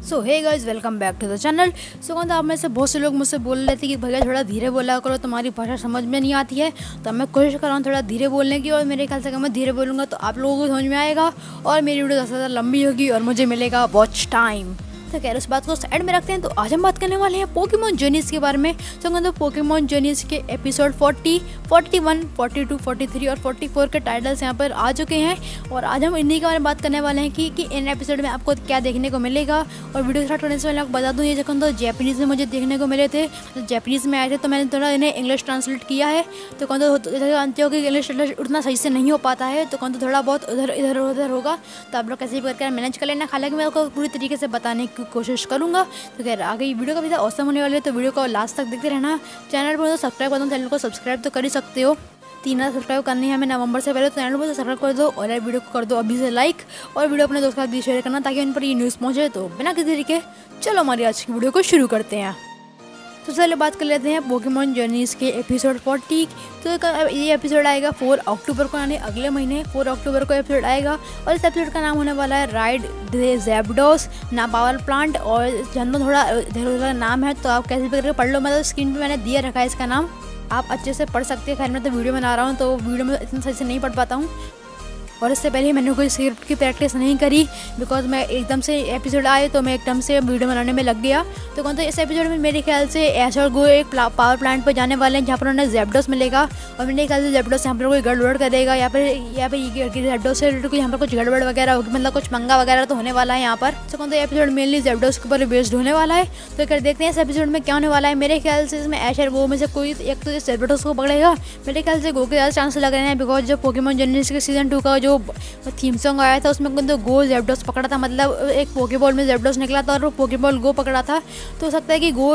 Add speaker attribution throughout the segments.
Speaker 1: So hey guys, welcome back to the channel. So आप में से बहुत से लोग मुझसे बोल रहे थे कि भैया थोड़ा धीरे बोला करो, तुम्हारी भाषा समझ में नहीं आती है। तो मैं कोशिश कर रहा हूँ थोड़ा धीरे बोलने की, और मेरे ख्याल से अगर मैं धीरे बोलूँगा तो आप लोगों को समझ में आएगा और मेरी वीडियो ज़्यादा लंबी होगी और मुझे मिलेगा वॉच टाइम। तो खैर उस बात को साइड में रखते हैं। तो आज हम बात करने वाले हैं पोकेमॉन जर्नीज के बारे में। तो पोकेमॉन जर्नीज के एपिसोड 40, 41, 42, 43 और 44 के टाइटल्स यहाँ पर आ चुके हैं, और आज हम इन्हीं के बारे में बात करने वाले हैं कि इन एपिसोड में आपको क्या देखने को मिलेगा। और वीडियो स्टार्ट करने से पहले आपको बता दूँ, ये तो जैपनीज़ में मुझे देखने को मिले थे, तो जैपनीज़ में आए थे, तो मैंने थोड़ा इन्हें इंग्लिश ट्रांसलेट किया है। तो जानते हो कि इंग्लिश उतना सही से नहीं हो पाता है, तो थोड़ा बहुत इधर उधर होगा, तो आप लोग कैसे भी करके मैनेज कर लेना। हालांकि मैं आपको पूरी तरीके से बताने की कोशिश करूंगा। तो खैर आगे वीडियो का भी औसम होने वाले है, तो वीडियो को लास्ट तक देखते रहना। चैनल पर तो सब्सक्राइब कर दो, चैनल को सब्सक्राइब तो कर ही सकते हो। 3 सब्सक्राइब करनी है हमें नवंबर से पहले, तो चैनल को सब्सक्राइब कर दो और वीडियो को कर दो अभी से लाइक, और वीडियो अपने दोस्तों के साथ भी शेयर करना ताकि उन पर ये न्यूज़ पहुंचे। तो बिना किसी तरीके चलो हमारी आज की वीडियो को शुरू करते हैं। तो चलिए बात कर लेते हैं पोकेमॉन जर्नीज़ के एपिसोड 40। तो ये एपिसोड आएगा 4 अक्टूबर को, यानी अगले महीने 4 अक्टूबर को एपिसोड आएगा। और इस एपिसोड का नाम होने वाला है राइड द ज़ैप्डोस ना पावर प्लांट। और जानना थोड़ा इधर नाम है, तो आप कैसे भी करके पढ़ लो। मतलब स्क्रीन पे मैंने दिया रखा है इसका नाम, आप अच्छे से पढ़ सकते हैं। खैर मैं तो वीडियो बना रहा हूँ, तो वीडियो में इतना सही से नहीं पढ़ पाता हूँ, और इससे पहले मैंने कोई स्क्रिप्ट की प्रैक्टिस नहीं करी, बिकॉज मैं एकदम से एपिसोड आए तो मैं एकदम से वीडियो बनाने में लग गया। तो इस एपिसोड में मेरे ख्याल से ऐश और गो एक पावर प्लांट पर जाने वाले हैं, जहाँ पर उन्हें ज़ैप्डोस मिलेगा। और मेरे ख्याल से ज़ैप्डोस यहाँ पर कोई गड़बड़ करेगा, या फिर ज़ैप्डोस से रिलेटेड यहाँ पर कुछ गड़बड़ वगैरह होगी, मतलब कुछ पंगा वगैरह तो होने वाला है यहाँ पर। तो एपिसोड मेनली ज़ैप्डोस के ऊपर बेस्ड होने वाला है। तो कर देखते हैं इस एपिसोड में क्या होने वाला है। मेरे ख्याल से इसमें ऐश और गो में से कोई एक तो ज़ैप्डोस को पकड़ेगा। मेरे ख्याल से गो के ज़्यादा चांस लग रहे हैं, बिकॉज जो पोकेमॉन जर्नीज़ के सीजन 2 का जो थीम सॉन्ग आया था उसमें तो गो ज़ैप्डोस पकड़ा था, मतलब एक पोकेबॉल में ज़ैप्डोस निकला था और वो पोकेबॉल गो पकड़ा था। तो हो सकता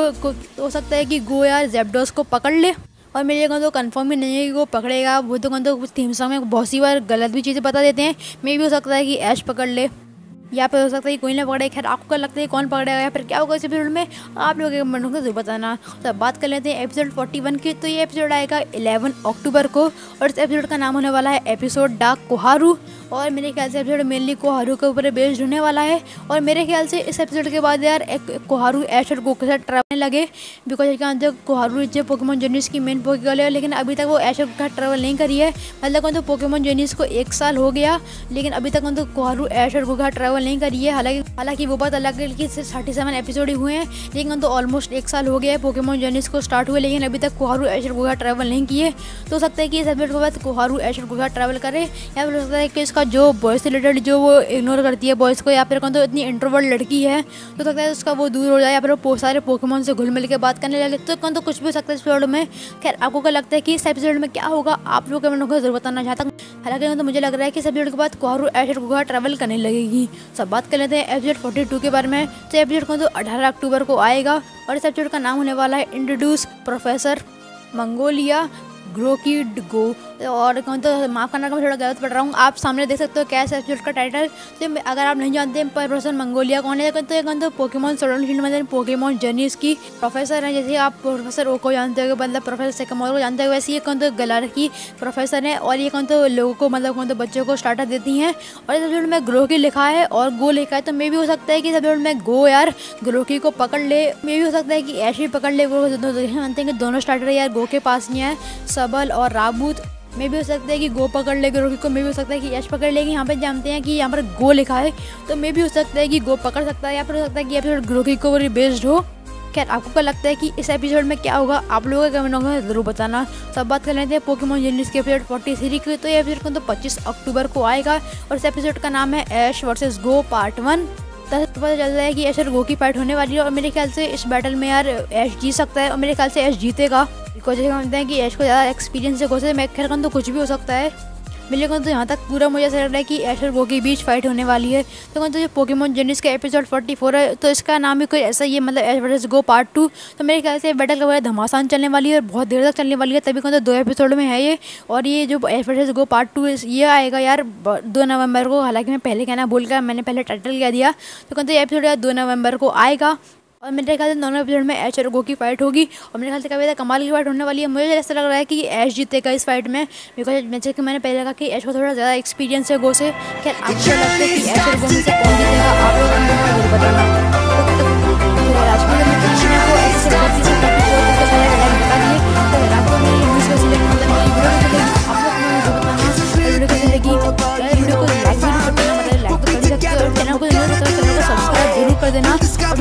Speaker 1: है कि गो यार ज़ैप्डोस को पकड़ ले। और मेरे को कंफर्म ही नहीं है कि वो पकड़ेगा। वो तो थीम सॉन्ग में बहुत सी बार गलत भी चीज़ें बता देते हैं। मे भी हो सकता है कि ऐश पकड़ ले, या फिर हो सकता है कि कोई ना पकड़े। खैर आपको क्या लगता है कौन पकड़ेगा या फिर क्या होगा इस एपिसोड में, आप लोगों के कमेंट में जरूर बताना। तो बात कर लेते हैं एपिसोड 41 की। तो ये एपिसोड आएगा 11 अक्टूबर को, और इस एपिसोड का नाम होने वाला है एपिसोड डार्क कोहारू। और मेरे ख्याल से एपिसोड मेनली कोहारू के ऊपर बेस्ड होने वाला है। और मेरे ख्याल से इस एपिसोड के बाद यार एक कोहारू ऐश और गो के साथ ट्रैवल लगे, बिकॉज कोहारू जो पोकेमॉन जर्नीज़ की मेन पोकेगर्ल है, लेकिन अभी तक वो ऐश और के साथ ट्रैवल नहीं करी है। मतलब तो पोकेमॉन जर्नीज़ को 1 साल हो गया, लेकिन अभी तक कोहारू ऐश और गो के साथ ट्रैवल नहीं करी है। हालांकि वो बात अलग है कि 37 एपिसोड ही हुए हैं, लेकिन तो ऑलमोस्ट 1 साल हो गया है पोकेमॉन जर्नीज़ को स्टार्ट हुए, लेकिन अभी तक कोहारू ऐश और गो के साथ ट्रैवल नहीं किए। तो हो सकता है कि इस एपिसोड के बाद कोहारू ऐश और गो के साथ ट्रैवल करे, या फिर हो सकता है कि इसका जो बॉयज़ से रिलेटेड जो वो इग्नोर करती है बॉयज़ को, या फिर तो इतनी इंट्रोवर्ट लड़की है, तो सकता है उसका वो दूर हो जाए, या फिर वो सारे पोकेमॉन से घुल मिल के बात करने लगे। तो कुछ भी हो सकता है इस एपिसोड में। खैर आपको क्या लगता है कि इस एपिसोड में क्या होगा, आप लोग कमेंट को जरूर बताना चाहता हूँ। हालांकि तो मुझे लग रहा है कि इस एपिसोड के बाद कोहारू ऐश और गो के साथ ट्रैवल करने लगेगी। सब बात कर लेते हैं एपिसोड 42 के बारे में। तो एपिसोड तो 18 अक्टूबर को आएगा, और इस एपिसोड का नाम होने वाला है इंट्रोड्यूस प्रोफेसर मंगोलिया ग्रोकिड गो। और तो माफ़ करना मैं थोड़ा गलत पढ़ रहा हूँ, आप सामने देख सकते हो क्या है एपिसोड का टाइटल। तो अगर आप नहीं जानते प्रोफेसर मंगोलिया कौन है, तो पोकेमॉन सोल्यूशन मतलब पोकेमॉन जर्नीज़ की प्रोफेसर है। जैसे आप प्रोफेसर ओको जानते हो, मतलब प्रोफेसर सेकामोरो को जानते हो, वैसे ये तो गलार की प्रोफेसर है, और ये तो लोगों को मतलब बच्चों को स्टार्टर देती हैं। और इस एपिसोड में ग्रोकी लिखा है और गो लिखा है, तो मे भी हो सकता है कि इस एपिसोड में गो यार ग्रोकी को पकड़ ले। मे भी हो सकता है कि ऐश भी पकड़ ले। वो मानते हैं कि दोनों स्टार्टर यार गो के पास नहीं है, सबल और राबूत। मे भी हो सकता है कि गो पकड़ ले ग्रोकी को, मे भी हो सकता है कि ऐश पकड़ लेगी। यहाँ पे जानते हैं कि यहाँ पर गो लिखा है, तो मे भी हो सकता है कि गो पकड़ सकता है, या फिर हो सकता है कि एपिसोड ग्रोकी को बेस्ड हो। खैर आपको क्या लगता है कि इस एपिसोड में क्या होगा, आप लोगों के कमेंटों में जरूर बताना। सब बात कर लेते हैं पोकेमॉन जर्नीज़ के एपिसोड 43 की। तो ये एपिसोड तो 25 अक्टूबर को आएगा, और इस एपिसोड का नाम है ऐश वर्सेस गो पार्ट 1। पता चल रहा है कि ऐश और गो की फाइट होने वाली है, और मेरे ख्याल से इस बैटल में यार ऐश जीत सकता है, और मेरे ख्याल से ऐश जीतेगा, बिकॉज जैसे मानते हैं कि ऐश को ज़्यादा एक्सपीरियंस है गो से। मैं खैर तो कुछ भी हो सकता है, मेरे को तो यहाँ तक पूरा मुझे ऐसा लग रहा है कि ऐश और गो के बीच फाइट होने वाली है। तो जो पोकेमॉन जर्नीज़ का एपिसोड 44 है, तो इसका नाम भी कोई ऐसा ही है, मतलब ऐश वर्सेस गो पार्ट 2। तो मेरे ख्याल से बैटल का बड़ा धमासान चलने वाली है और बहुत देर तक चलने वाली है, तभी तो 2 एपिसोड में है ये। और ये जो ऐश वर्सेस गो पार्ट 2 ये आएगा यार 2 नवंबर को। हालांकि मैं पहले कहना भूल गया, मैंने पहले टाइटल कह दिया। तो ये एपिसोड यार 2 नवंबर को आएगा, और मेरे ख्याल से दोनों एपिसोड में ऐश और गो की फाइट होगी, और मेरे ख्याल से काफ़ी कमाल की फाइट होने वाली है। मुझे ऐसा लग रहा है कि ऐश जीतेगा इस फाइट में, बिकॉज जैसे कि मैंने पहले कहा कि ऐश को थोड़ा ज़्यादा एक्सपीरियंस है गो से। खैर आपको लगता है कि ऐश और गो में से कौन जीतेगा, आप लोग बताना।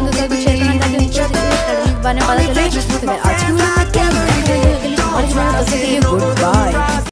Speaker 1: दोस्तों को शेयर करना ताकि उनको इस बारे में पता चले। तो आज की वीडियो में क्या है, गुड बाय।